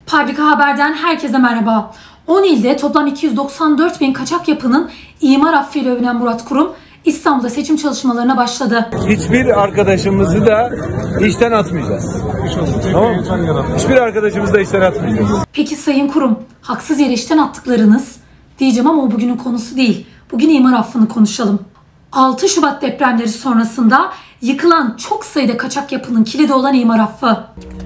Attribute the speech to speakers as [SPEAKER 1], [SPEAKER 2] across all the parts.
[SPEAKER 1] Publika Haber'den herkese merhaba. 10 ilde toplam 294 bin kaçak yapının imar affıyla övünen Murat Kurum, İstanbul'da seçim çalışmalarına başladı.
[SPEAKER 2] Hiçbir arkadaşımızı da işten atmayacağız. Tamam mı? Hiçbir arkadaşımızı da işten atmayacağız.
[SPEAKER 1] Peki Sayın Kurum, haksız yere işten attıklarınız diyeceğim ama o bugünün konusu değil. Bugün imar affını konuşalım. 6 Şubat depremleri sonrasında yıkılan çok sayıda kaçak yapının kilidi olan imar affı.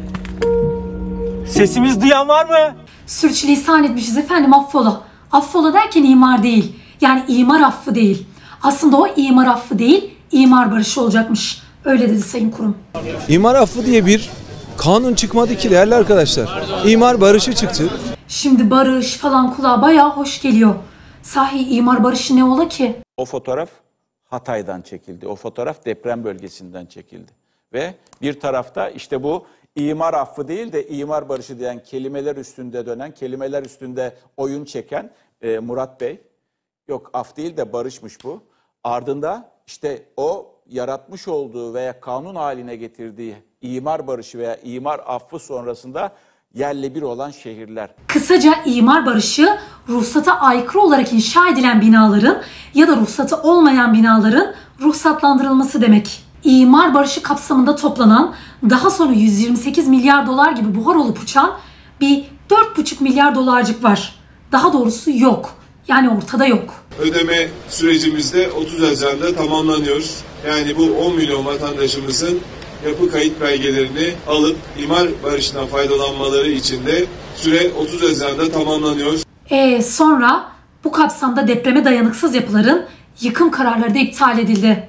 [SPEAKER 3] Sesimiz duyan var mı?
[SPEAKER 1] Sürçülisan etmişiz efendim, affola. Affola derken imar değil. Yani imar affı değil. Aslında o imar affı değil, imar barışı olacakmış. Öyle dedi Sayın Kurum.
[SPEAKER 4] İmar affı diye bir kanun çıkmadı ki değerli arkadaşlar. İmar barışı çıktı.
[SPEAKER 1] Şimdi barış falan kulağa bayağı hoş geliyor. Sahi imar barışı ne ola ki?
[SPEAKER 5] O fotoğraf Hatay'dan çekildi. O fotoğraf deprem bölgesinden çekildi. Ve bir tarafta işte bu imar affı değil de imar barışı diyen kelimeler üstünde dönen, kelimeler üstünde oyun çeken Murat Bey. Yok af değil de barışmış bu. Ardında işte o yaratmış olduğu veya kanun haline getirdiği imar barışı veya imar affı sonrasında yerle bir olan şehirler.
[SPEAKER 1] Kısaca imar barışı, ruhsata aykırı olarak inşa edilen binaların ya da ruhsatı olmayan binaların ruhsatlandırılması demek. İmar barışı kapsamında toplanan, daha sonra 128 milyar dolar gibi buhar olup uçan bir 4,5 milyar dolarcık var. Daha doğrusu yok. Yani ortada yok.
[SPEAKER 6] Ödeme sürecimizde 30 Haziran'da tamamlanıyor. Yani bu 10 milyon vatandaşımızın yapı kayıt belgelerini alıp imar barışından faydalanmaları için de süre 30 Haziran'da tamamlanıyor.
[SPEAKER 1] Sonra bu kapsamda depreme dayanıksız yapıların yıkım kararları da iptal edildi.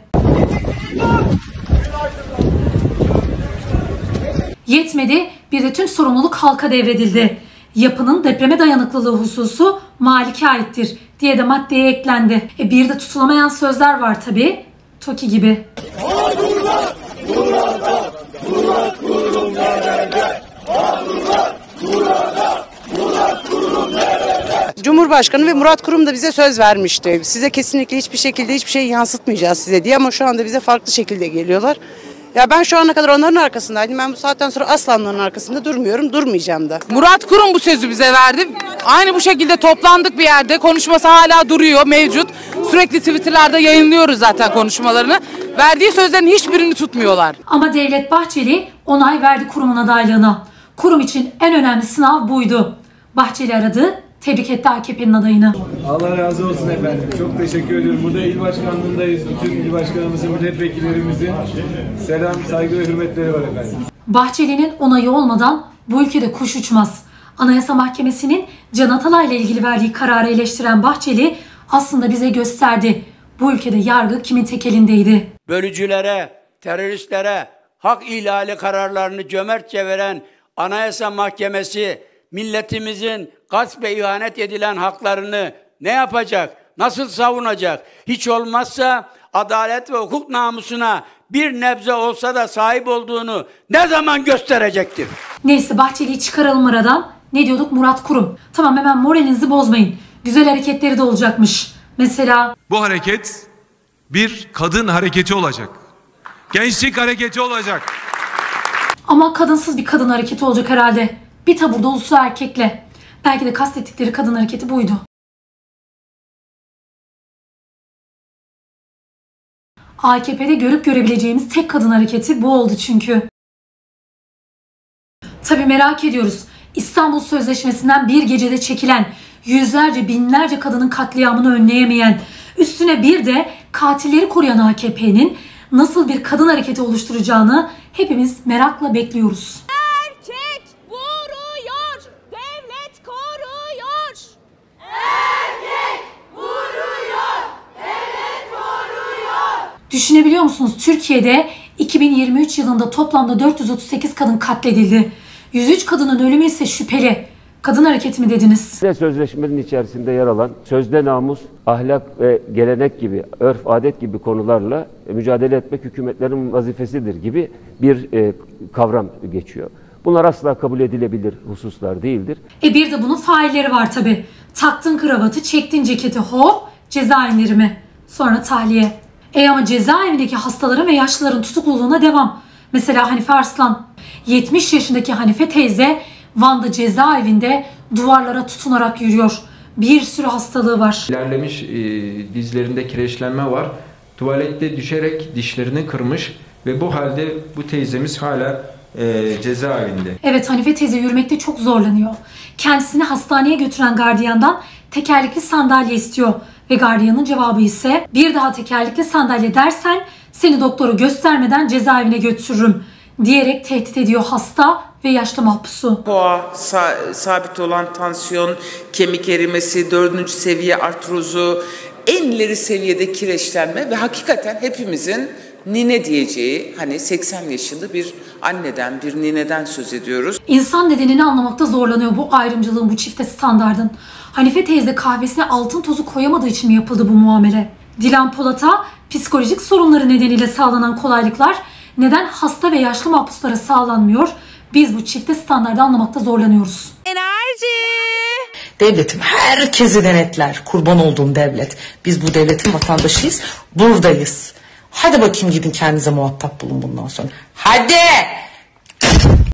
[SPEAKER 1] Yetmedi, bir de tüm sorumluluk halka devredildi. Yapının depreme dayanıklılığı hususu malike aittir diye de maddeye eklendi. Bir de tutulamayan sözler var tabii. TOKİ gibi.
[SPEAKER 7] Cumhurbaşkanı ve Murat Kurum da bize söz vermişti. Size kesinlikle hiçbir şekilde hiçbir şey yansıtmayacağız size diye, ama şu anda bize farklı şekilde geliyorlar. Ya ben şu ana kadar onların arkasındaydım. Ben bu saatten sonra asla onların arkasında durmuyorum, durmayacağım da.
[SPEAKER 8] Murat Kurum bu sözü bize verdi. Aynı bu şekilde toplandık bir yerde. Konuşması hala duruyor, mevcut. Sürekli Twitter'larda yayınlıyoruz zaten konuşmalarını. Verdiği sözlerin hiçbirini tutmuyorlar.
[SPEAKER 1] Ama Devlet Bahçeli onay verdi Kurum'un adaylığına. Kurum için en önemli sınav buydu. Bahçeli aradı, tebrik etti AKP'nin adayını.
[SPEAKER 2] Allah razı olsun efendim. Çok teşekkür ediyorum. Burada il başkanlığındayız. Bütün il başkanımızın, milletvekillerimizin selam, saygı ve hürmetleri var efendim.
[SPEAKER 1] Bahçeli'nin onayı olmadan bu ülkede kuş uçmaz. Anayasa Mahkemesi'nin Can Atalay'la ilgili verdiği kararı eleştiren Bahçeli aslında bize gösterdi. Bu ülkede yargı kimin tek elindeydi?
[SPEAKER 9] Bölücülere, teröristlere hak ihlali kararlarını cömertçe veren Anayasa Mahkemesi milletimizin gasp ve ihanet edilen haklarını ne yapacak? Nasıl savunacak? Hiç olmazsa adalet ve hukuk namusuna bir nebze olsa da sahip olduğunu ne zaman gösterecektir?
[SPEAKER 1] Neyse, Bahçeli'yi çıkaralım aradan. Ne diyorduk? Murat Kurum. Tamam, hemen moralinizi bozmayın. Güzel hareketleri de olacakmış. Mesela
[SPEAKER 4] Bu hareket bir kadın hareketi olacak. Gençlik hareketi olacak.
[SPEAKER 1] ama kadınsız bir kadın hareketi olacak herhalde. Bir taburda ulusu erkekle. Belki de kastettikleri kadın hareketi buydu. AKP'de görüp görebileceğimiz tek kadın hareketi bu oldu çünkü. Tabii merak ediyoruz. İstanbul Sözleşmesi'nden bir gecede çekilen, yüzlerce binlerce kadının katliamını önleyemeyen, üstüne bir de katilleri koruyan AKP'nin nasıl bir kadın hareketi oluşturacağını hepimiz merakla bekliyoruz.
[SPEAKER 10] Erkek vuruyor, devlet koruyor. Erkek vuruyor, devlet koruyor.
[SPEAKER 1] Düşünebiliyor musunuz? Türkiye'de 2023 yılında toplamda 438 kadın katledildi. 103 kadının ölümü ise şüpheli. Kadın hareketi mi dediniz?
[SPEAKER 11] Sözleşmenin içerisinde yer alan sözde namus, ahlak ve gelenek gibi, örf, adet gibi konularla mücadele etmek hükümetlerin vazifesidir gibi bir kavram geçiyor. Bunlar asla kabul edilebilir hususlar değildir.
[SPEAKER 1] Bir de bunun failleri var tabii. Taktın kravatı, çektin ceketi, hop, ceza indirimi. Sonra tahliye. Ama cezaevindeki hastaların ve yaşlıların tutukluluğuna devam. Mesela Hanife Arslan. 70 yaşındaki Hanife teyze Van'da cezaevinde duvarlara tutunarak yürüyor. Bir sürü hastalığı var.
[SPEAKER 3] İlerlemiş dizlerinde kireçlenme var. Tuvalette düşerek dişlerini kırmış ve bu halde bu teyzemiz hala cezaevinde.
[SPEAKER 1] Evet, Hanife teyze yürümekte çok zorlanıyor. Kendisini hastaneye götüren gardiyandan tekerlekli sandalye istiyor. Ve gardiyanın cevabı ise bir daha tekerlekli sandalye dersen seni doktora göstermeden cezaevine götürürüm diyerek tehdit ediyor hasta ve yaşlı mahpusu.
[SPEAKER 12] Koa, sabit olan tansiyon, kemik erimesi, 4. seviye artrozu, en ileri seviyede kireçlenme ve hakikaten hepimizin nine diyeceği, hani 80 yaşında bir anneden, bir nineden söz ediyoruz.
[SPEAKER 1] İnsan nedenini anlamakta zorlanıyor bu ayrımcılığın, bu çifte standardın. Hanife teyze kahvesine altın tozu koyamadığı için mi yapıldı bu muamele? Dilan Polat'a psikolojik sorunları nedeniyle sağlanan kolaylıklar neden hasta ve yaşlı mahpuslara sağlanmıyor? Biz bu çifte standardı anlamakta zorlanıyoruz.
[SPEAKER 10] Enerji.
[SPEAKER 13] Devletim herkesi denetler. Kurban olduğum devlet. Biz bu devletin vatandaşıyız. Buradayız. Hadi bakayım, gidin kendinize muhatap bulun bundan sonra. Hadi!